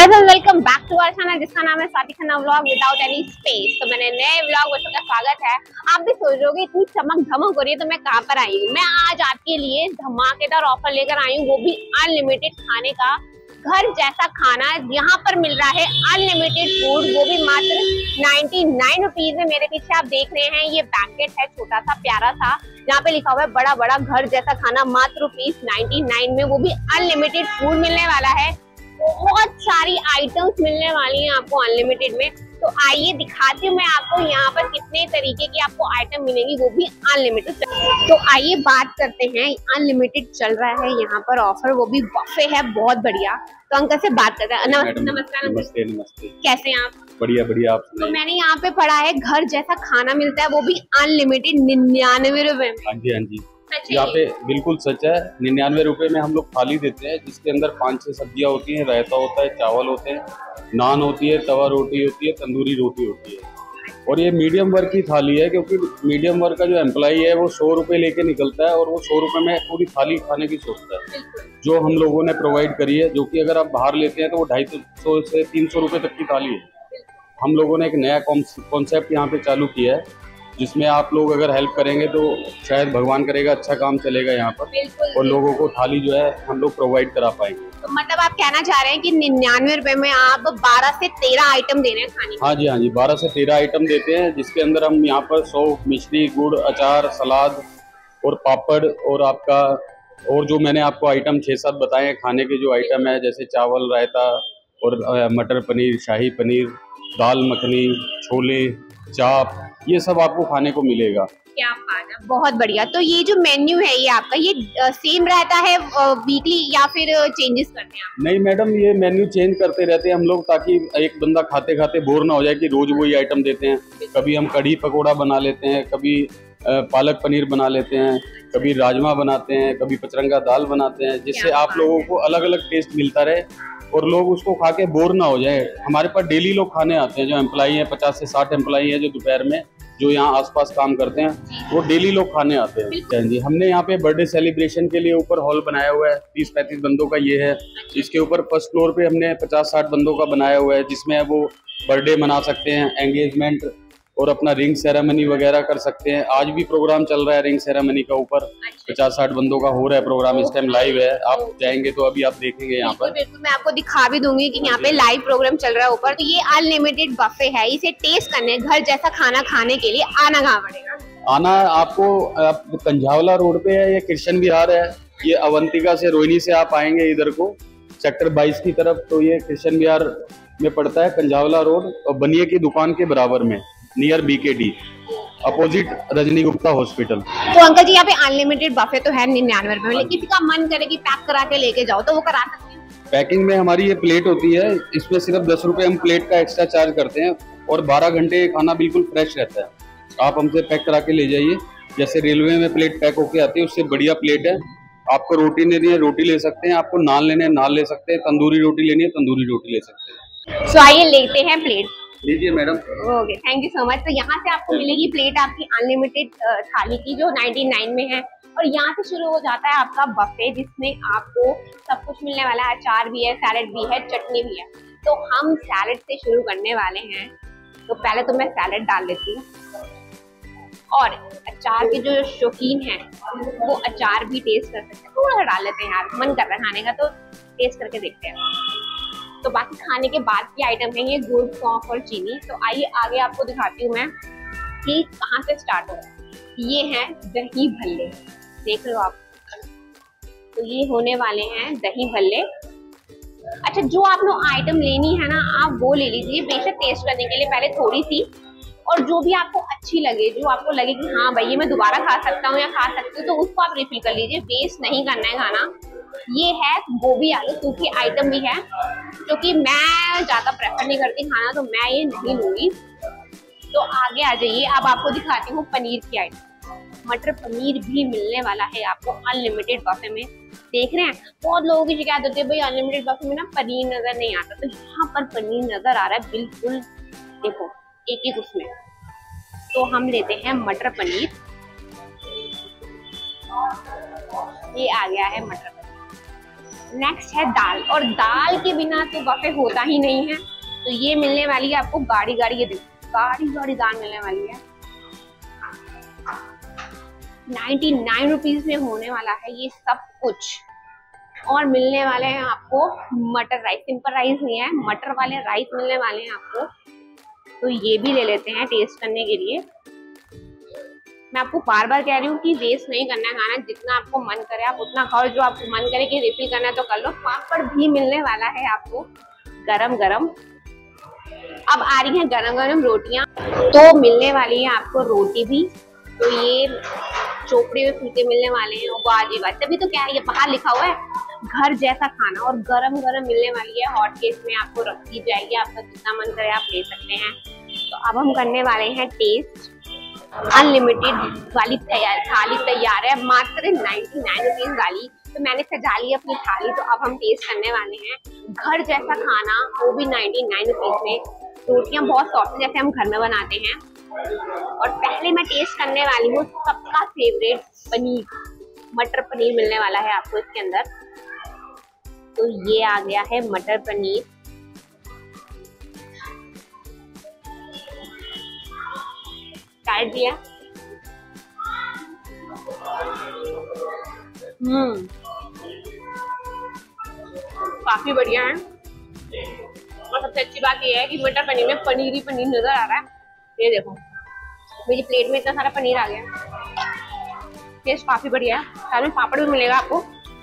Guys welcome back to our channel जिसका नाम है Swati Khanna vlog without any space. तो मैंने नए व्लॉग बच्चों का स्वागत है। आप भी सोच रहे होगे इतनी चमक धमक हो रही है तो मैं कहाँ पर आई हूँ। मैं आज आपके लिए धमाकेदार ऑफर लेकर आई हूँ, वो भी अनलिमिटेड खाने का, घर जैसा खाना यहाँ पर मिल रहा है। अनलिमिटेड फूड, वो भी मात्र 99 रुपीज में। मेरे पीछे आप देख रहे हैं ये पैकेट है, छोटा सा प्यारा सा, जहाँ पे लिखा हुआ है बड़ा बड़ा घर जैसा खाना मात्र ₹99 में, वो भी अनलिमिटेड फूड मिलने वाला है। बहुत सारी आइटम्स मिलने वाली हैं आपको अनलिमिटेड में। तो आइए दिखाती हूँ मैं आपको यहाँ पर कितने तरीके की आपको आइटम मिलेंगी, वो भी अनलिमिटेड। तो आइए बात करते हैं, अनलिमिटेड चल रहा है यहाँ पर ऑफर, वो भी बफे है, बहुत बढ़िया। तो अंकल से बात करते हैं। नमस्कार। नमस्ते नमस्ते। कैसे हैं आप? बढ़िया बढ़िया। आप तो मैंने यहाँ पे पढ़ा है घर जैसा खाना मिलता है, वो भी अनलिमिटेड 99 रुपए में। हाँ जी यहाँ पे बिल्कुल सच है। 99 रुपए में हम लोग थाली देते हैं, जिसके अंदर 5-6 सब्जियां होती हैं, रायता होता है, चावल होते हैं, नान होती है, तवा रोटी होती है, तंदूरी रोटी होती है। और ये मीडियम वर्ग की थाली है, क्योंकि मीडियम वर्ग का जो एम्प्लॉई है वो 100 रुपए लेके निकलता है और वो 100 रुपए में पूरी थाली खाने की सोचता है, जो हम लोगों ने प्रोवाइड करी है। जो कि अगर आप बाहर लेते हैं तो वो 250 से 300 रुपए तक की थाली है। हम लोगों ने एक नया कॉन्सेप्ट यहाँ पे चालू किया है, जिसमें आप लोग अगर हेल्प करेंगे तो शायद भगवान करेगा अच्छा काम चलेगा यहाँ पर, और लोगों को थाली जो है हम लोग प्रोवाइड करा पाएंगे। तो मतलब आप कहना चाह रहे हैं कि 99 रुपए में आप 12 से 13 आइटम दे रहे हैं खाने? हाँ जी 12 से 13 आइटम देते हैं, जिसके अंदर हम यहाँ पर सौंफ, मिश्री, गुड़, अचार, सलाद और पापड़, और आपका और जो मैंने आपको आइटम 6-7 बताए हैं खाने के जो आइटम है, जैसे चावल, रायता और मटर पनीर, शाही पनीर, दाल मखनी, छोले, चाप, ये सब आपको खाने को मिलेगा। क्या बात है, बहुत बढ़िया। तो ये जो मेन्यू है ये आपका, ये सेम रहता है वीकली या फिर चेंजेस करते हैं आप? नहीं मैडम, ये मेन्यू चेंज करते रहते हैं हम लोग, ताकि एक बंदा खाते खाते बोर ना हो जाए कि रोज वही आइटम देते हैं। कभी हम कढ़ी पकौड़ा बना लेते हैं, कभी पालक पनीर बना लेते हैं, कभी राजमा बनाते हैं, कभी पचरंगा दाल बनाते हैं, जिससे आप लोगों को अलग अलग टेस्ट मिलता रहे और लोग उसको खा के बोर ना हो जाए। हमारे पास डेली लोग खाने आते हैं, जो एम्प्लॉई हैं, 50 से 60 एम्प्लॉई हैं जो दोपहर में जो यहाँ आसपास काम करते हैं, वो डेली लोग खाने आते हैं जी। हमने यहाँ पे बर्थडे सेलिब्रेशन के लिए ऊपर हॉल बनाया हुआ है, 30-35 बंदों का ये है। इसके ऊपर फर्स्ट फ्लोर पे हमने 50-60 बंदों का बनाया हुआ है, जिसमें वो बर्थडे मना सकते हैं, एंगेजमेंट और अपना रिंग सेरेमनी वगैरह कर सकते हैं। आज भी प्रोग्राम चल रहा है रिंग सेरेमनी का, ऊपर 50-60 बंदों का हो रहा है प्रोग्राम, इस टाइम लाइव है। आप जाएंगे तो अभी आप देखेंगे यहाँ पर। बिल्कुल मैं आपको दिखा भी दूंगी कि यहाँ पे लाइव प्रोग्राम चल रहा है ऊपर। तो ये अनलिमिटेड बफे है, इसे टेस्ट करने, घर जैसा खाना खाने के लिए आना कहाँ पड़ेगा? आना आपको कंझावला रोड पे है, ये कृष्ण विहार है। ये अवंतिका से, रोहिणी से आप आएंगे इधर को सेक्टर 22 की तरफ, तो ये कृष्ण विहार में पड़ता है, कंझावला रोड, और बनिए की दुकान के बराबर में, near BKD, opposite Rajni Gupta hospital. तो अंकल जी यहाँ पे अनलिमिटेड बफे तो है 99 रुपए में, लेकिन किसी का मन करे कि पैक करा के लेके जाओ तो वो करा सकते हैं? पैकिंग में हमारी ये प्लेट होती है, इसमें सिर्फ 10 रुपए हम प्लेट का एक्स्ट्रा चार्ज करते हैं, और 12 घंटे खाना बिल्कुल फ्रेश रहता है। आप हमसे पैक करा के ले जाइए। जैसे रेलवे में प्लेट पैक होके आती है, उससे बढ़िया प्लेट है। आपको रोटी लेनी है रोटी ले सकते हैं, आपको नान लेने हैं नान ले सकते हैं, तंदूरी रोटी लेनी है तंदूरी रोटी ले सकते हैं। तो आइए लेते हैं प्लेट। लीजिए madam. Okay, thank you so much. तो यहाँ से आपको मिलेगी प्लेट आपकी अनलिमिटेड थाली की, जो 99 में है। और यहाँ से शुरू हो जाता है आपका बफे, जिसमें आपको सब कुछ मिलने वाला है। अचार भी है, सैलेड भी है, चटनी भी है। तो हम सैलेड से शुरू करने वाले हैं। तो पहले तो मैं सैलेड डाल लेती हूँ, और अचार के जो शौकीन हैं वो अचार भी टेस्ट कर सकते हैं। थोड़ा सा डाल लेते हैं यार, मन कर रहा है खाने का, तो टेस्ट करके देखते हैं। तो बाकी खाने के बाद की आइटम है ये गुड़, सौंफ और चीनी। तो आइए आगे आपको दिखाती हूँ मैं कि कहाँ से स्टार्ट हो रहा है। ये है दही भल्ले, देख लो आप। तो ये होने वाले हैं दही भल्ले। अच्छा, जो आप लोग आइटम लेनी है ना, आप वो ले लीजिए बेशक टेस्ट करने के लिए पहले थोड़ी सी, और जो भी आपको अच्छी लगे, जो आपको लगे कि हाँ भाई ये मैं दोबारा खा सकता हूँ या खा सकती हूँ, तो उसको आप रिफिल कर लीजिए। वेस्ट नहीं करना है खाना। ये है गोभी आलू सूखी आइटम भी है, क्योंकि मैं ज्यादा प्रेफर नहीं करती खाना, तो मैं ये नहीं लूंगी। तो आगे आ जाइए, अब आपको दिखाती हूँ पनीर की आइटम। मटर पनीर भी मिलने वाला है आपको अनलिमिटेड बफे में। देख रहे हैं, बहुत लोगों की शिकायत होती है भाई अनलिमिटेड बफे में ना पनीर नजर नहीं आता, तो यहाँ पर पनीर नजर आ रहा है बिल्कुल। देखो एक उसमें। तो हम लेते हैं मटर पनीर। ये आ गया है मटर पनीर। नेक्स्ट है दाल, और दाल के बिना तो बफे होता ही नहीं है। तो ये मिलने वाली है आपको गाड़ी गाड़ी, ये देखो गाड़ी गाड़ी दाल मिलने वाली है। 99 रुपीज में होने वाला है ये सब कुछ। और मिलने वाले हैं आपको मटर राइस, सिंपल राइस नहीं है, मटर वाले राइस मिलने वाले हैं आपको। तो ये भी ले लेते हैं टेस्ट करने के लिए। मैं आपको बार बार कह रही हूँ कि वेस्ट नहीं करना है खाना, जितना आपको मन करे आप उतना खाओ, जो आपको मन करे कि रिफिल करना है तो कर लो। पापड़ भी मिलने वाला है आपको गरम गरम। अब आ रही है गरम गरम रोटियां, तो मिलने वाली है आपको रोटी भी। तो ये चोपड़े हुए फुलके मिलने वाले हैं, वाह जी वाह। तभी तो क्या है, ये बाहर लिखा हुआ है घर जैसा खाना, और गरम गरम मिलने वाली है। हॉट केस में आपको रख दी जाएगी, आपका जितना मन करे आप ले सकते हैं। तो अब हम करने वाले हैं टेस्ट। अनलिमिटेड वाली थाली तैयार है, मात्र 99 रुपीज वाली। तो मैंने सजा ली अपनी थाली, तो अब हम टेस्ट करने वाले हैं घर जैसा खाना, वो भी 99 रुपीज में। रोटियां बहुत सॉफ्ट जैसे हम घर में बनाते हैं। और पहले मैं टेस्ट करने वाली हूँ सबका फेवरेट पनीर, मटर पनीर मिलने वाला है आपको इसके अंदर। तो ये आ गया है मटर पनीर। काट दिया। काफी बढ़िया है। और सबसे अच्छी बात यह है कि मटर पनीर में पनीर ही पनीर नजर आ रहा है। ये देखो मेरी प्लेट में इतना सारा पनीर आ गया। टेस्ट काफी बढ़िया है। साथ में पापड़ भी मिलेगा आपको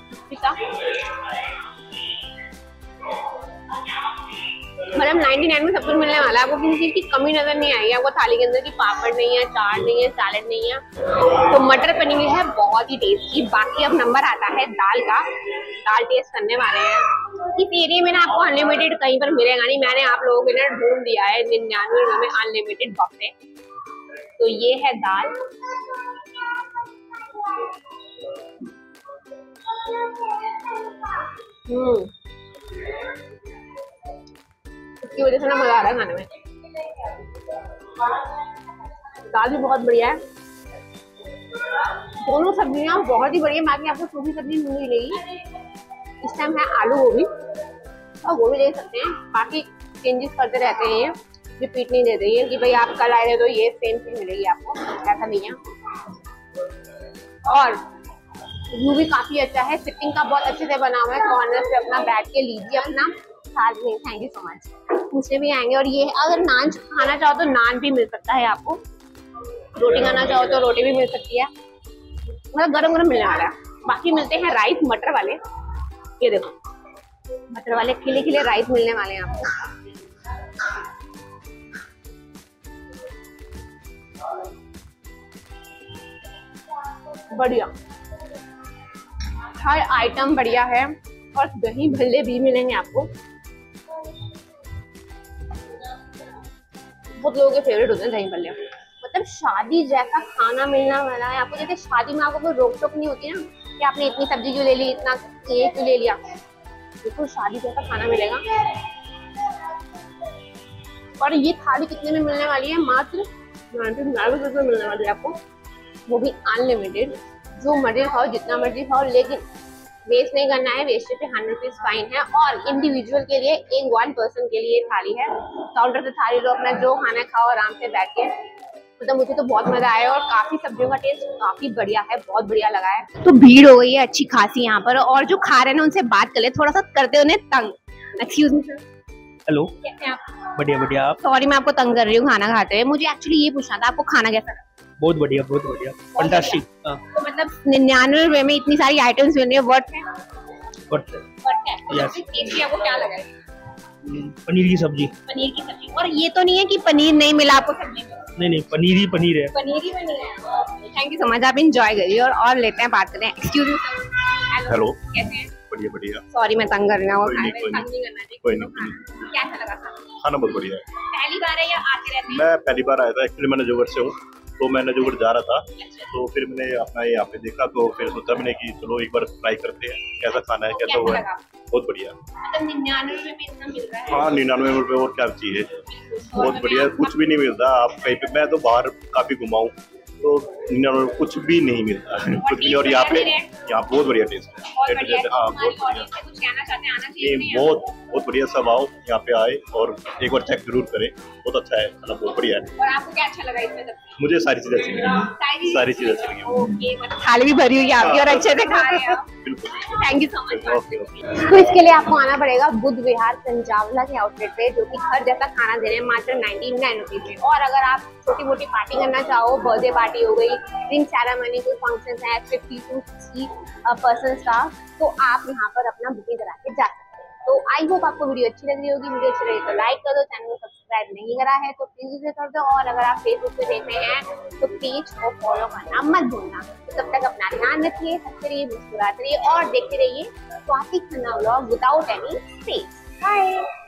मतलब 99 में सब कुछ मिलने वाला है आपको, किसी चीज की कमी नजर नहीं आएगी आपको थाली के अंदर की। पापड़ नहीं है, चाट नहीं है, सैलेड नहीं है। तो मटर पनीर है बहुत ही टेस्टी। बाकी अब नंबर आता है दाल का। दाल टेस्ट करने वाले हैं। इस एरिया में ना आपको अनलिमिटेड कहीं पर मिलेगा नहीं। मैंने आप लोगों के लिए ढूंढ दिया है 99 रुपए में अनलिमिटेड बफे। तो ये है दाल। इसकी वजह से ना मजा आ रहा है खाने में। दाल भी बहुत बढ़िया है, दोनों सब्जियां बहुत ही बढ़िया। बाकी आपको सूखी सब्जी नहीं मिलेगी। इस टाइम है आलू गोभी, और गोभी ले सकते हैं। बाकी चेंजेस करते रहते हैं, रिपीट नहीं देते हैं कि भाई आप कल आए थे तो ये सेम चीज मिलेगी आपको, ऐसा नहीं है। और व्यू भी काफी अच्छा है, सिटिंग का बहुत अच्छे से बना हुआ है। कॉर्नर पे अपना बैठ के लीजिए अपना साथ में। Thank you so much. पूछने भी आएंगे। और ये अगर नान खाना चाहो तो नान भी मिल सकता है आपको, रोटी खाना चाहो तो रोटी भी मिल सकती है, मतलब गरम गरम मिलने वाला है। बाकी मिलते हैं राइस मटर वाले। ये देखो मटर वाले खिले खिले राइस मिलने वाले हैं आपको। बढ़िया, हर आइटम बढ़िया है। और दही भल्ले भी मिलेंगे आपको। बहुत लोगों के फेवरेट होते हैं दही भल्ले। मतलब शादी जैसा खाना मिलने वाला है आपको। जैसे शादी में आपको कोई रोक टोक नहीं होती ना कि आपने इतनी सब्जी क्यों ले ली, इतना ये क्यों ले लिया। बिल्कुल शादी जैसा खाना मिलेगा। और ये थाली कितने में मिलने वाली है? मात्र 99 रुपए में मिलने वाली है आपको, वो भी अनलिमिटेड। जो मर्जी खाओ, जितना मर्जी खाओ, लेकिन वेस्ट नहीं करना है। वेस्टेज पे 100 रुपीज फाइन है। और इंडिविजुअल के लिए एक 1 पर्सन के लिए थाली है। काउंटर से थाली लो, अपना जो खाना खाओ आराम से बैठ के। मतलब मुझे तो बहुत मजा आया। और काफी सब्जियों का टेस्ट काफी बढ़िया है, बहुत बढ़िया लगा है। तो भीड़ हो गई है अच्छी खासी यहाँ पर। और जो खा रहे हैं उनसे बात कर ले, थोड़ा सा करते उन्हें तंग। Excuse me sir. हेलो, कैसे हैं आप? बढ़िया बढ़िया। आप? सॉरी मैं आपको तंग कर रही हूँ खाना खाते हुए। मुझे एक्चुअली ये पूछना था, आपको खाना कैसा लगा? बहुत बढ़िया, बहुत बढ़िया, फंटास्टिक। तो मतलब 99 रुपए में इतनी सारी आइटम्स मिल रही है, वर्थ है? वर्थ है। यस। टेस्टी आपको क्या लगा? पनीर की सब्जी। पनीर की सब्जी। और ये तो नहीं है कि पनीर नहीं मिला आपको सब्जी में? नहीं, पनीर ही पनीर है। पनीर ही पनीर है। थैंक यू सो मच, आप एंजॉय करिए। और लेते हैं बात करें। Excuse me sir. हेलो, कैसे हैं? बढ़िया बढ़िया। सॉरी मैं तंग कर रही हूँ। कोई नहीं, तंग नहीं करना चाहिए। कोई नहीं। कैसा लगा खाना? खाना बहुत बढ़िया है। पहली बार है या आते रहते हैं? मैं पहली बार आया था। एक्चुअली मैं नजोगढ़ से हूँ, तो मैं नजोगढ़ जा रहा था। तो फिर मैंने अपना यहाँ पे देखा, तो फिर सोचा मैंने कि चलो एक बार ट्राई करते हैं कैसा खाना है, कैसा हुआ है। बहुत बढ़िया। मतलब 99 रुपए में इतना मिल रहा है? हाँ, 99 रुपए और क्या चाहिए। बहुत बढ़िया, कुछ भी नहीं मिलता आप कहीं पे। मैं तो बाहर काफी घुमा हूँ, तो कुछ भी नहीं मिलता कुछ भी। और यहाँ बहुत बढ़िया टेस्ट है। हाँ बहुत बढ़िया। कुछ कहना चाहते हैं, आना चाहिए? बहुत बढ़िया। सब आओ यहाँ पे आए और एक बार चेक जरूर करें, बहुत अच्छा है खाना, बहुत बढ़िया है। और आपको क्या अच्छा लगा इसमें? मुझे सारी चीजें अच्छी लगी, सारी चीजें अच्छी लगी। ओके, मतलब थाली भी भरी हुई है आपकी और अच्छे से खा रहे हैं। बिल्कुल, थैंक यू सो मच। तो इसके लिए आपको आना पड़ेगा बुद्ध विहार पंजावला के आउटलेट पे, जो कि घर जैसा खाना दे रहे हैं मात्र 99 रुपीज में। और अगर आप छोटी मोटी पार्टी करना चाहो, बर्थडे पार्टी हो गई, रिंग सेरेमनी, कोई फंक्शन है 50 to 60 पर्सन का, तो आप यहाँ पर अपना बुकिंग करा के जा सकते हैं। तो आई होप आपको वीडियो अच्छी लग रही होगी। वीडियो अच्छी लगी तो लाइक कर दो, चैनल को सब्सक्राइब नहीं करा है तो प्लीज उसे कर दो, और अगर आप फेसबुक पे देख रहे हैं तो पेज को फॉलो करना मत भूलना। तो तब तक अपना ध्यान रखिए, हंसते रहिए, मुस्कुराते रहिए और देखते रहिए Swati Khanna vlog without any space. Bye.